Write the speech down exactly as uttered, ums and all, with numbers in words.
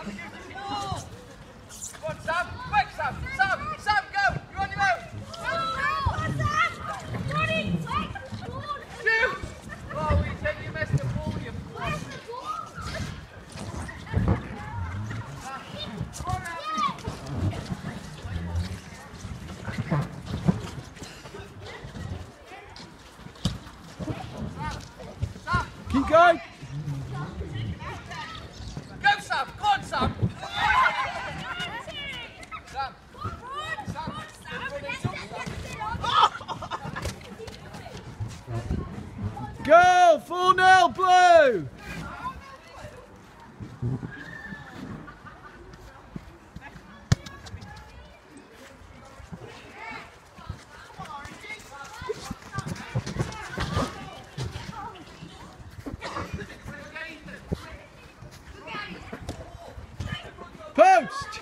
on, Sam. Quick, Sam. Sam, Sam, go. You're on your own. Shoot. Oh, we said you missed the ball, you blood. Keep going. Go, Sam. Go on, Sam. Sam. Sam. Go! four nil Blue! Post!